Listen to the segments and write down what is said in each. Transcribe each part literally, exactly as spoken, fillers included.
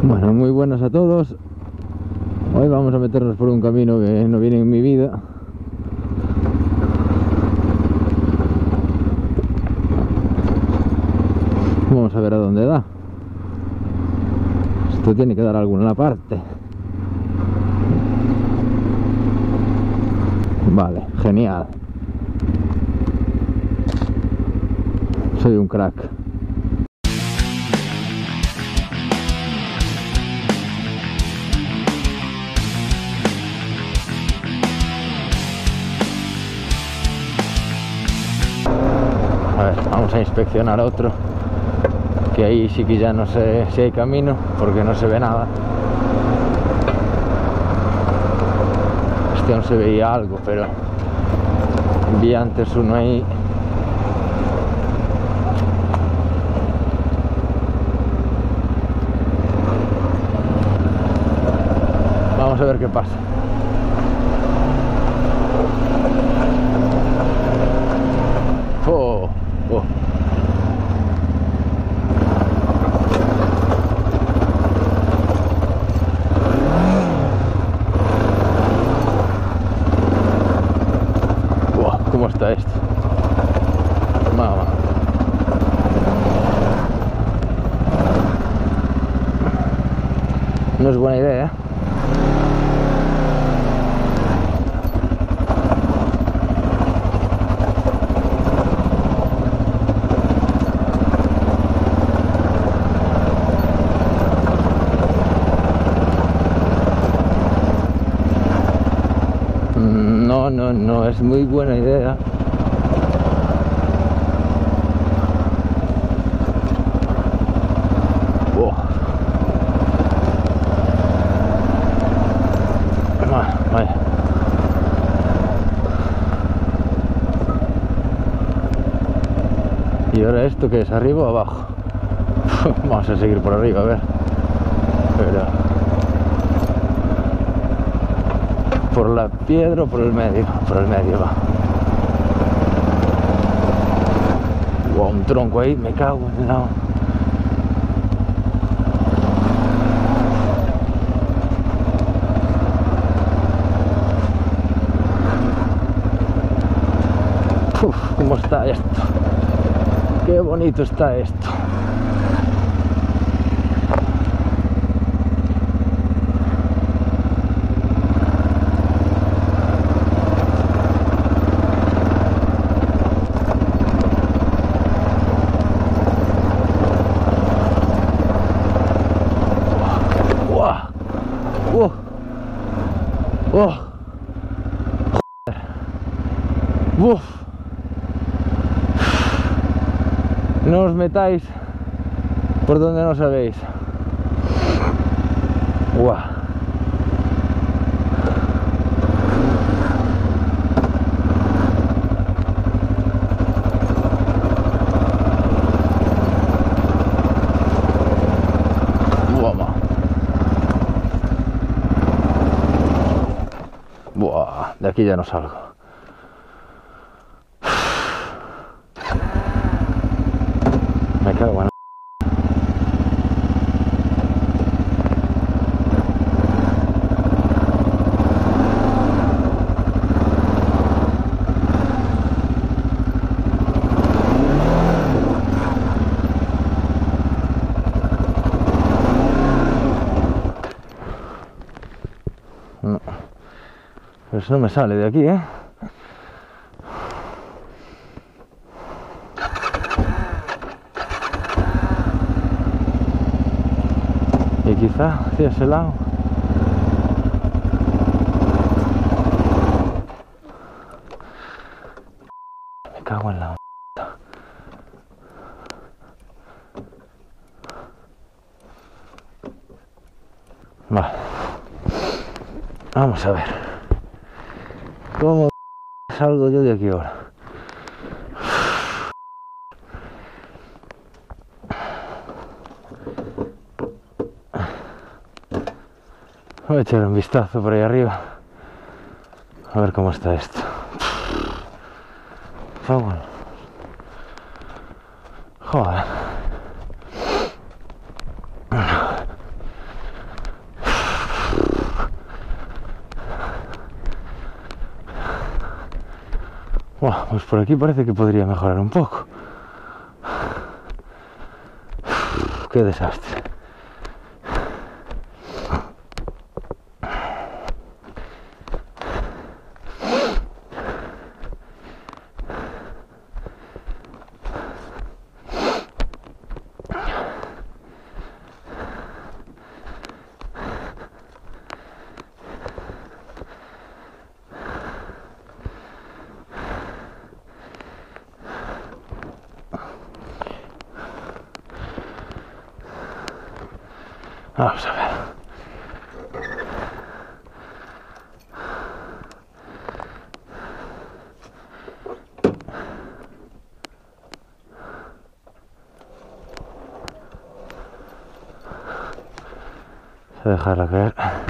Bueno, muy buenas a todos. Hoy vamos a meternos por un camino que no viene en mi vida. Vamos a ver a dónde da. Esto tiene que dar alguna parte. Vale, genial. Soy un crack. A ver, vamos a inspeccionar otro, que ahí sí que ya no sé si hay camino porque no se ve nada. Este aún se veía algo, pero vi antes uno ahí. Vamos a ver qué pasa. Oh, oh. Wow, ¿cómo está esto? Mamá. No es buena idea, ¿eh? No, no, no es muy buena idea. Oh. Ah, vaya. ¿Y ahora esto qué es? ¿Arriba o abajo? Vamos a seguir por arriba, a ver. Pero... ¿por la piedra o por el medio? Por el medio va. Wow, un tronco ahí, me cago en el lado. Uf, ¿cómo está esto? Qué bonito está esto. Oh, oh, joder. Uf. No os metáis por donde no sabéis. Guau. Guau. Buah, de aquí ya no salgo. Me cago en... No. Pero eso no me sale de aquí, ¿eh? Y quizá hacia ese lado. Me cago en la... Vale. Vamos a ver. ¿Cómo salgo yo de aquí ahora? Voy a echar un vistazo por ahí arriba. A ver cómo está esto. Joder. Buah, pues por aquí parece que podría mejorar un poco. Uf, qué desastre. Vamos a ver. Voy a dejarla caer.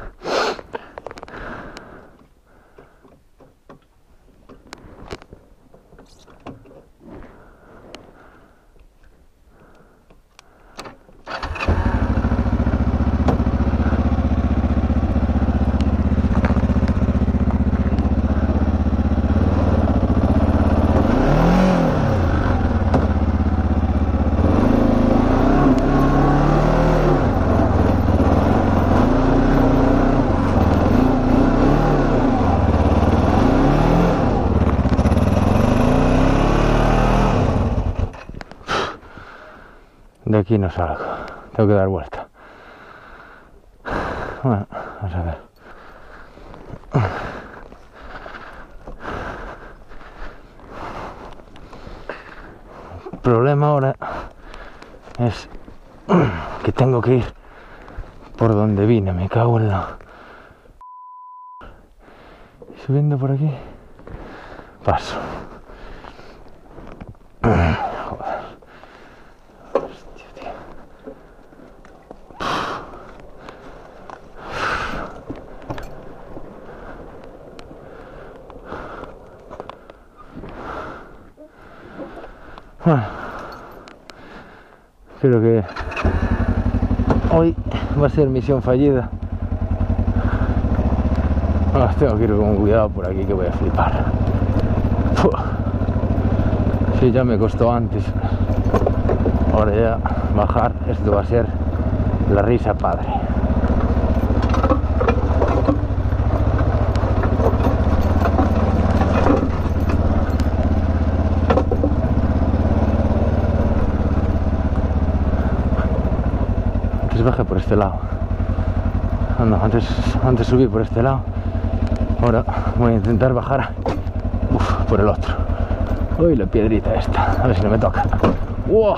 De aquí no salgo, tengo que dar vuelta. Bueno, vamos a ver. El problema ahora es que tengo que ir por donde vine, me cago en la... Subiendo por aquí, paso. Bueno, creo que hoy va a ser misión fallida. Bueno, tengo que ir con cuidado por aquí que voy a flipar. Si sí, ya me costó antes, ahora ya bajar, esto va a ser la risa padre. Baje por este lado. Oh, no, antes, antes subí por este lado. Ahora voy a intentar bajar uf, por el otro. Uy, la piedrita esta. A ver si no me toca. ¡Wow!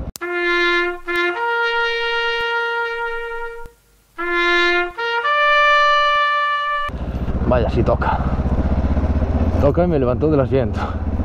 Vaya, si toca. Toca y me levantó del asiento.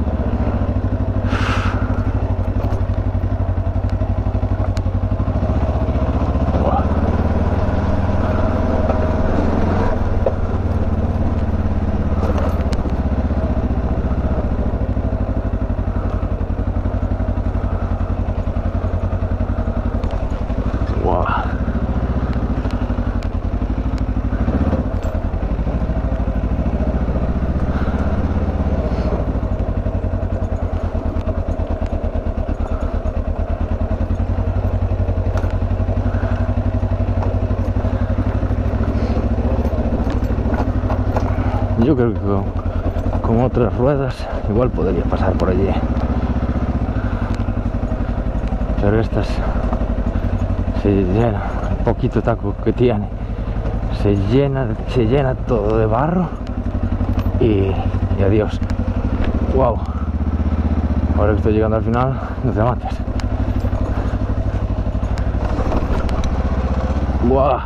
Yo creo que con, con otras ruedas igual podría pasar por allí, pero estas se llena, el poquito taco que tiene se llena, se llena todo de barro y, y adiós. Wow, ahora que estoy llegando al final no te mates. Wow.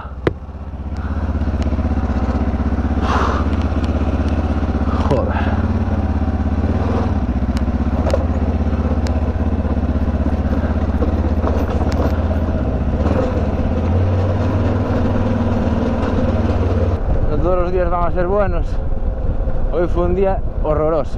Todos los días van a ser buenos. Hoy fue un día horroroso.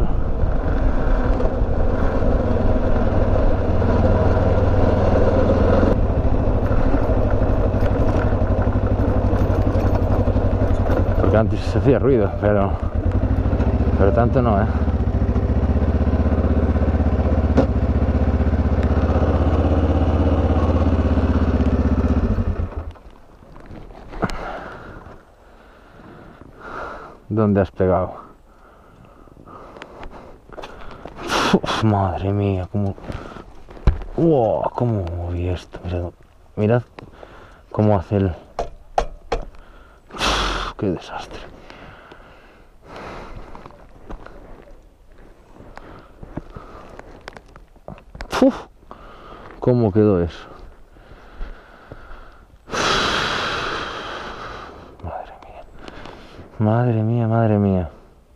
Porque antes se hacía ruido, pero pero tanto no, ¿eh? ¿Dónde has pegado? Uf, madre mía, cómo... ¡Wow! ¿Cómo moví esto? Mirad, mirad cómo hace el... Uf, ¡qué desastre! Uf, ¿cómo quedó eso? Madre mía. Madre mía, madre mía.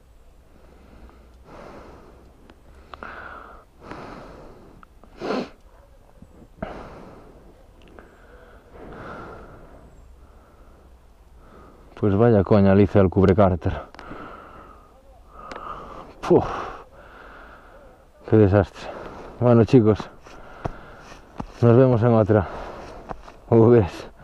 Pues vaya coña le hice al cubrecárter. Uf, qué desastre. Bueno chicos, nos vemos en otra. V S.